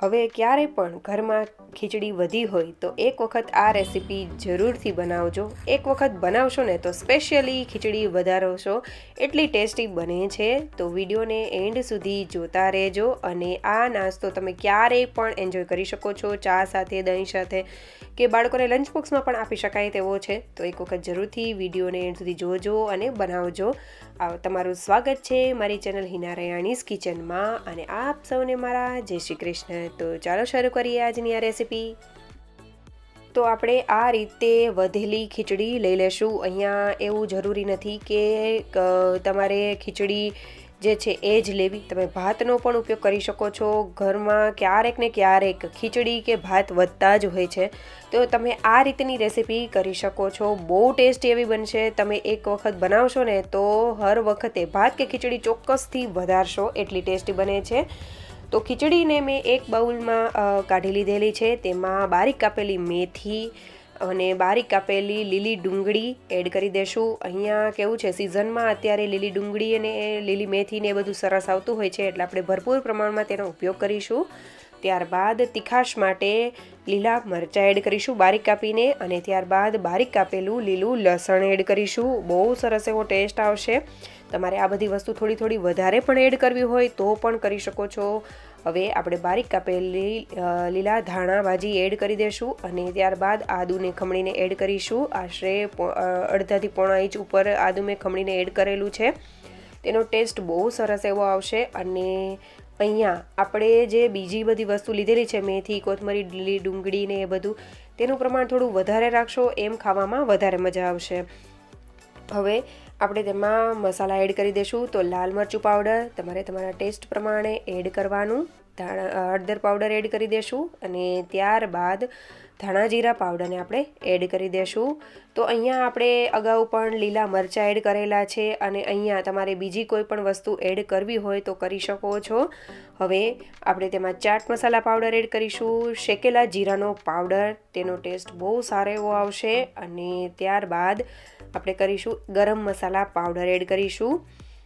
હવે ક્યારે પણ ઘરમાં ખીચડી વધી હોય તો એક વખત આ રેસીપી જરૂરથી બનાવજો. એક વખત બનાવશો ને તો સ્પેશિયલી ખીચડી વધારશો, એટલી ટેસ્ટી બને છે. તો વિડીયોને એન્ડ સુધી જોતા રહેજો અને આ નાસ્તો તમે ક્યારેય પણ એન્જોય કરી શકો છો, ચા સાથે, દહીં સાથે કે બાળકોને લંચ બોક્સમાં પણ આપી શકાય તેવો છે. તો એક વખત જરૂરથી વિડીયોને એન્ડ સુધી જોજો અને બનાવજો. તમારું સ્વાગત છે મારી ચેનલ હિના રૈયાણીઝ કિચનમાં અને આપ સૌને મારા જય શ્રી કૃષ્ણ. તો ચાલો શરૂ કરીએ આજની આ રેસીપી. તો આપણે આ રીતે વધેલી ખીચડી લઈ લેશું. અહીંયા એવું જરૂરી નથી કે તમારે ખીચડી જે છે એ જ લેવી, તમે ભાતનો પણ ઉપયોગ કરી શકો છો. ઘરમાં ક્યારેક ને ક્યારેક ખીચડી કે ભાત વધતા જ હોય છે, તો તમે આ રીતની રેસીપી કરી શકો છો. બહુ ટેસ્ટી એવી બનશે. તમે એક વખત બનાવશો ને તો હર વખતે ભાત કે ખીચડી ચોક્કસથી વધારશો, એટલી ટેસ્ટી બને છે. તો ખીચડીને મેં એક બાઉલમાં કાઢી લીધેલી છે. તેમાં બારીક કાપેલી મેથી અને બારીક કાપેલી લીલી ડુંગળી એડ કરી દેશું. અહીંયા કેવું છે, સિઝનમાં અત્યારે લીલી ડુંગળી અને લીલી મેથી ને એ બધું સરસ આવતું હોય છે, એટલે આપણે ભરપૂર પ્રમાણમાં તેનો ઉપયોગ કરીશું. ત્યારબાદ તીખાશ માટે લીલા મરચાં એડ કરીશું બારીક કાપીને, અને ત્યારબાદ બારીક કાપેલું લીલું લસણ એડ કરીશું. બહુ સરસ એવો ટેસ્ટ આવશે. તમારે આ બધી વસ્તુ થોડી થોડી વધારે પણ એડ કરવી હોય તો પણ કરી શકો છો. હવે આપણે બારીક કાપેલી લીલા ધાણા ભાજી એડ કરી દઈશું અને ત્યારબાદ આદુને ખમણીને એડ કરીશું. આશરે અડધાથી પોણા ઇંચ ઉપર આદુ મેં ખમણીને એડ કરેલું છે. તેનો ટેસ્ટ બહુ સરસ એવો આવશે. અને અહીંયા આપણે જે બીજી બધી વસ્તુ લીધેલી છે, મેથી, કોથમરી, લીલી ડુંગળી ને એ બધું, તેનું પ્રમાણ થોડું વધારે રાખશો, એમ ખાવામાં વધારે મજા આવશે. હવે આપણે તેમાં મસાલા એડ કરી દઈશું. તો લાલ મરચું પાવડર તમારે તમારા ટેસ્ટ પ્રમાણે એડ કરવાનું. હળદર પાવડર એડ કરી દઈશું અને ત્યારબાદ ધાણા જીરા પાવડરને આપણે એડ કરી દઈશું. તો અહીંયા આપણે અગાઉ પણ લીલા મરચાં એડ કરેલા છે અને અહીંયા તમારે બીજી કોઈ પણ વસ્તુ એડ કરવી હોય તો કરી શકો છો. હવે આપણે તેમાં ચાટ મસાલા પાવડર એડ કરીશું, શેકેલા જીરાનો પાવડર, તેનો ટેસ્ટ બહુ સારો એવો આવશે. અને ત્યારબાદ આપણે કરીશું ગરમ મસાલા પાવડર એડ કરીશું.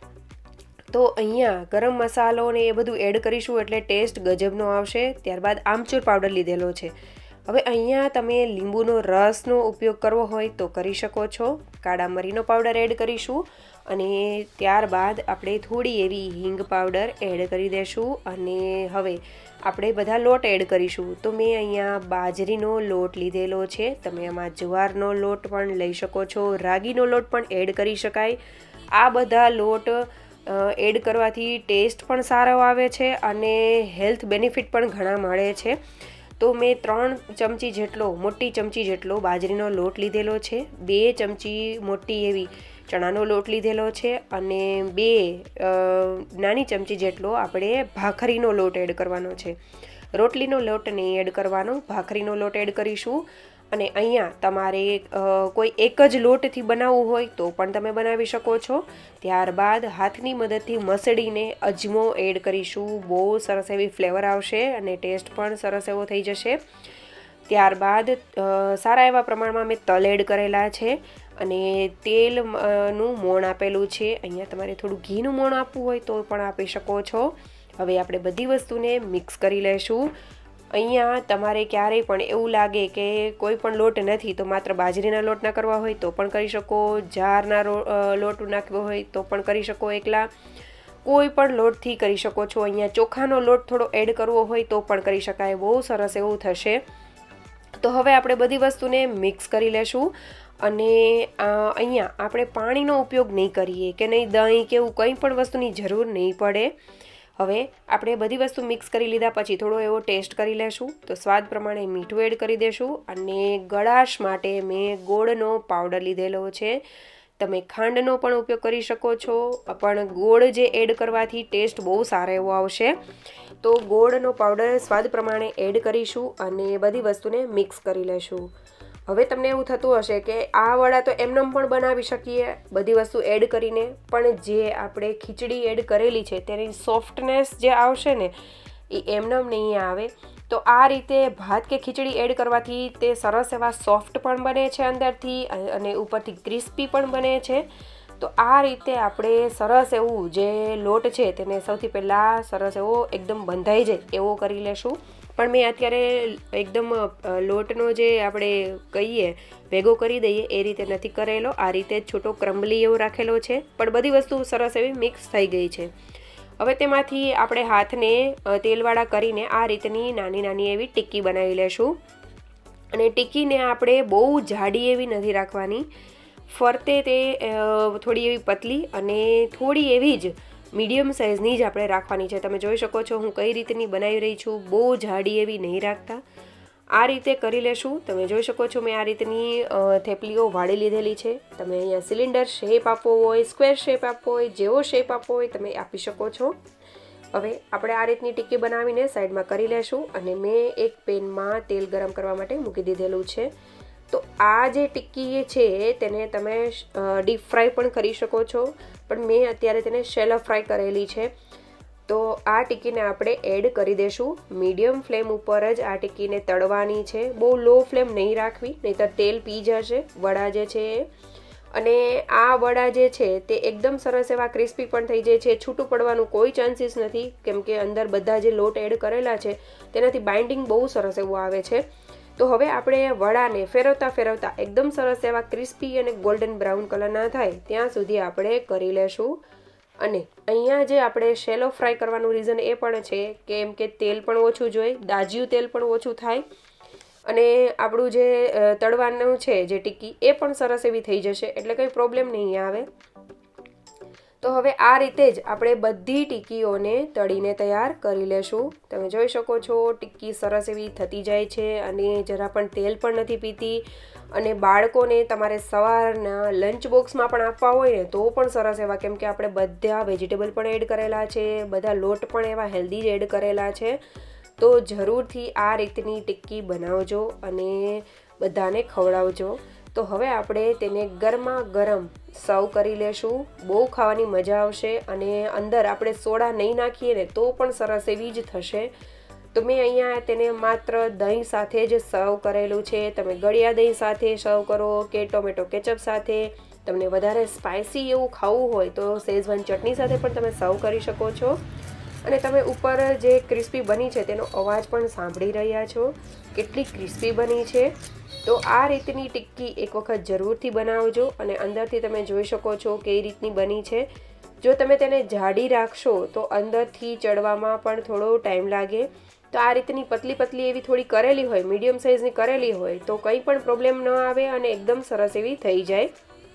તો અહીંયા ગરમ મસાલો ને એ બધું એડ કરીશું એટલે ટેસ્ટ ગજબનો આવશે. ત્યારબાદ આમચૂર પાવડર લીધેલો છે. હવે અહીંયા તમે લીંબુનો રસનો ઉપયોગ કરવો હોય તો કરી શકો છો. કાળા મરીનો પાવડર એડ કરીશું અને ત્યારબાદ આપણે થોડી એવી હિંગ પાવડર એડ કરી દઈશું. અને હવે આપણે બધા લોટ એડ કરીશું. તો મેં અહીંયા બાજરીનો લોટ લીધેલો છે. તમે આમાં જુવારનો લોટ પણ લઈ શકો છો, રાગીનો લોટ પણ એડ કરી શકાય. આ બધા લોટ એડ કરવાથી ટેસ્ટ પણ સારો આવે છે અને હેલ્થ બેનિફિટ પણ ઘણા મળે છે. તો મેં 3 ચમચી જેટલો, મોટી ચમચી જેટલો બાજરીનો લોટ લીધેલો છે, 2 ચમચી મોટી એવી ચણાનો લોટ લીધેલો છે અને 2 નાની ચમચી જેટલો આપણે ભાખરીનો લોટ એડ કરવાનો છે. રોટલીનો લોટ નહીં એડ કરવાનો, ભાખરીનો લોટ એડ કરીશું. અને અહીંયા તમારે કોઈ એક જ લોટથી બનાવવું હોય તો પણ તમે બનાવી શકો છો. ત્યારબાદ હાથની મદદથી મસળીને અજમો એડ કરીશું. બહુ સરસ એવી ફ્લેવર આવશે અને ટેસ્ટ પણ સરસ એવો થઈ જશે. ત્યારબાદ સારા એવા પ્રમાણમાં મેં તલ એડ કરેલા છે અને તેલનું મોણ આપેલું છે. અહીંયા તમારે થોડું ઘીનું મોણ આપવું હોય તો પણ આપી શકો છો. હવે આપણે બધી વસ્તુને મિક્સ કરી લઈશું. અહીંયા તમારે ક્યારેય પણ એવું લાગે કે કોઈ પણ લોટ નથી તો માત્ર બાજરીના લોટના કરવા હોય તો પણ કરી શકો, જારના લોટ નાખવો હોય તો પણ કરી શકો, એકલા કોઈ પણ લોટથી કરી શકો છો. અહીંયા ચોખાનો લોટ થોડો એડ કરવો હોય તો પણ કરી શકાય. બહુ સરસ એવું થશે. તો હવે આપણે બધી વસ્તુને મિક્સ કરી લેશું. અને અહીંયા આપણે પાણીનો ઉપયોગ નહીં કરીએ કે નહીં દહીં કે એવું કંઈ પણ વસ્તુની જરૂર નહીં પડે. હવે આપણે બધી વસ્તુ મિક્સ કરી લીધા પછી થોડો એવો ટેસ્ટ કરી લેશું. તો સ્વાદ પ્રમાણે મીઠું એડ કરી દેશું. અને ગળાશ માટે મેં ગોળનો પાવડર લીધેલો છે. તમે ખાંડનો પણ ઉપયોગ કરી શકો છો, પણ ગોળ જે એડ કરવાથી ટેસ્ટ બહુ સારો એવો આવશે. તો ગોળનો પાવડર સ્વાદ પ્રમાણે એડ કરીશું અને બધી વસ્તુને મિક્સ કરી લેશું. હવે તમને એવું થતું હશે કે આ વડા તો એમનેમ પણ બનાવી શકીએ બધી વસ્તુ એડ કરીને, પણ જે આપણે ખીચડી એડ કરેલી છે તેની સોફ્ટનેસ જે આવશે ને એ એમનેમ નહીં આવે. તો આ રીતે ભાત કે ખીચડી એડ કરવાથી તે સરસ એવા સોફ્ટ પણ બને છે અંદરથી અને ઉપરથી ક્રિસ્પી પણ બને છે. તો આ રીતે આપણે સરસ એવું જે લોટ છે તેને સૌથી પહેલાં સરસ એવો એકદમ બંધાઈ જાય એવો કરી લેશું. પણ મેં અત્યારે એકદમ લોટનો જે આપણે કહીએ ભેગો કરી દઈએ એ રીતે નથી કરેલો, આ રીતે છોટો ક્રમ્બલી એવો રાખેલો છે, પણ બધી વસ્તુ સરસ એવી મિક્સ થઈ ગઈ છે. હવે તેમાંથી આપણે હાથને તેલવાળા કરીને આ રીતની નાની નાની એવી ટિક્કી બનાવી લેશું. અને ટિક્કીને આપણે બહુ જાડી એવી નથી રાખવાની, ફરતે તે થોડી એવી પતલી અને થોડી એવી જ મીડિયમ સાઇઝની જ આપણે રાખવાની છે. તમે જોઈ શકો છો હું કઈ રીતની બનાવી રહી છું, બહુ જાડી એવી નહીં રાખતા. આ રીતે કરી લેશું. તમે જોઈ શકો છો મેં આ રીતની થેપલીઓ વાળી લીધેલી છે. તમે અહીંયા સિલિન્ડર શેપ આપવો હોય, સ્ક્વેર શેપ આપવો હોય, જેવો શેપ આપવો હોય તમે આપી શકો છો. હવે આપણે આ રીતની ટિક્કી બનાવીને સાઈડમાં કરી લેશું. અને મેં એક પેનમાં તેલ ગરમ કરવા માટે મૂકી દીધેલું છે. તો આ જે ટિક્કી છે તેને તમે ડીપ ફ્રાય પણ કરી શકો છો, પણ મેં અત્યારે તેને શેલો ફ્રાય કરેલી છે. તો આ ટિક્કીને આપણે એડ કરી દઈશું. મીડિયમ ફ્લેમ ઉપર જ આ ટિક્કીને તળવાની છે, બહુ લો ફ્લેમ નહીં રાખવી, નહીંતર તેલ પી જશે વડા જે છે એ. અને આ વડા જે છે તે એકદમ સરસ એવા ક્રિસ્પી પણ થઈ જાય છે, છૂટું પડવાનું કોઈ ચાન્સીસ નથી, કેમ કે અંદર બધા જે લોટ એડ કરેલા છે તેનાથી બાઇન્ડિંગ બહુ સરસ એવું આવે છે. તો હવે આપણે વડાને ફેરવતા ફેરવતા એકદમ સરસ એવા ક્રિસ્પી અને ગોલ્ડન બ્રાઉન કલરના થાય ત્યાં સુધી આપણે કરી લેશું. અને અહીંયા જે આપણે શેલો ફ્રાય કરવાનું રીઝન એ પણ છે કેમ કે તેલ પણ ઓછું જોઈએ, દાજ્યું તેલ પણ ઓછું થાય, અને આપણું જે તળવાનું છે જે ટિક્કી એ પણ સરસ એવી થઈ જશે, એટલે કંઈ પ્રોબ્લેમ નહીં આવે. તો હવે આ રીતે જ આપણે બધી ટિક્કીઓને તળીને તૈયાર કરી લેશું. તમે જોઈ શકો છો ટિક્કી સરસ એવી થતી જાય છે અને જરા પણ તેલ પણ નથી પીતી. અને બાળકોને તમારે સવારના લંચ બોક્સમાં પણ આપવા હોય ને તો પણ સરસ એવા, કેમ કે આપણે બધા વેજીટેબલ પણ એડ કરેલા છે, બધા લોટ પણ એવા હેલ્ધી જ એડ કરેલા છે. તો જરૂરથી આ રીતની ટિક્કી બનાવજો અને બધાને ખવડાવજો. તો હવે આપણે તેને ગરમા ગરમ સર્વ કરી લેશું. બહુ ખાવાની મજા આવશે અને અંદર આપણે સોડા નહીં નાખીએ ને તો પણ સરસ એવી જ થશે. તો મેં અહીંયા તેને માત્ર દહીં સાથે જ સર્વ કરેલું છે. તમે ગળ્યા દહીં સાથે સર્વ કરો કે ટોમેટો કેચઅપ સાથે. તમને વધારે સ્પાઇસી એવું ખાવું હોય તો શેઝવાન ચટણી સાથે પણ તમે સર્વ કરી શકો છો. અને તમે ઉપર જે ક્રિસ્પી બની છે તેનો અવાજ પણ સાંભળી રહ્યા છો, કેટલી ક્રિસ્પી બની છે. તો આ રીતની ટિક્કી એક વખત જરૂરથી બનાવજો. અને અંદરથી તમે જોઈ શકો છો કઈ રીતની બની છે. જો તમે તેને જાડી રાખશો તો અંદરથી ચડવામાં પણ થોડો ટાઈમ લાગે. તો આ રીતની પતલી પતલી એવી થોડી કરેલી હોય, મીડિયમ સાઇઝની કરેલી હોય તો કંઈ પણ પ્રોબ્લેમ ન આવે અને એકદમ સરસ એવી થઈ જાય.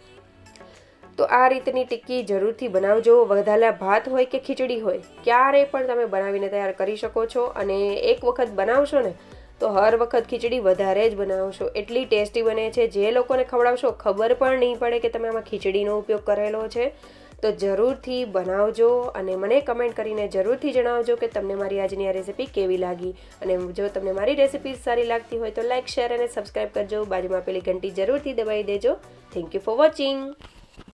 તો આ રીતની ટિક્કી જરૂરથી બનાવજો. વધારેલા ભાત હોય કે ખીચડી હોય ક્યારેય પણ તમે બનાવીને તૈયાર કરી શકો છો. અને એક વખત બનાવશો ને તો હર વખત ખીચડી વધારે જ બનાવશો, એટલી ટેસ્ટી બને છે. જે લોકોને ખવડાવશો ખબર પણ નહીં પડે કે તમે આમાં ખીચડીનો ઉપયોગ કરેલો છે. તો જરૂરથી બનાવજો અને મને કમેન્ટ કરીને જરૂરથી જણાવજો કે તમને મારી આજની આ રેસિપી કેવી લાગી. અને જો તમને મારી રેસિપી સારી લાગતી હોય તો લાઇક, શેર અને સબસ્ક્રાઈબ કરજો. બાજુમાં પેલી ઘંટી જરૂરથી દબાવી દેજો. Thank you for watching.